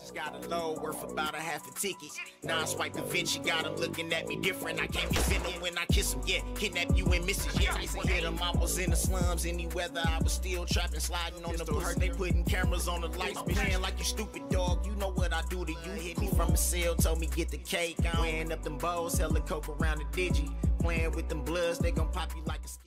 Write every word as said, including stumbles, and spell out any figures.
Just got a load worth about a half a ticket. Now I swipe the Vinci, got him looking at me different. I can't be feeling when I kiss him, yeah. Kidnap you and missus, yeah. Tyson hit him, I was in the slums. Any weather, I was still trapping, sliding on the bus. They putting cameras on the lights, playing like you stupid dog. You know what I do to you. Hit me from a cell, told me get the cake. I'm weighing up them bowls, hella coke around the digi. Playing with them bloods, they gon' pop you like a